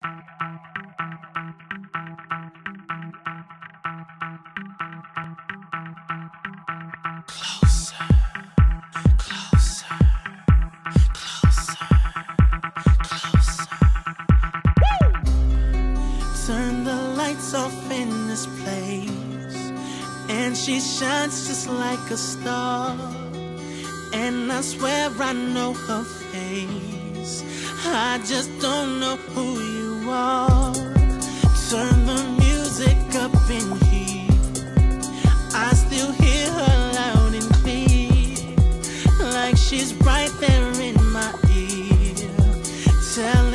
Turn the lights off in this place, and she shines just like a star. And I swear I know her face, I just don't know who you are. Turn the music up in here, I still hear her loud and clear, like she's right there in my ear, telling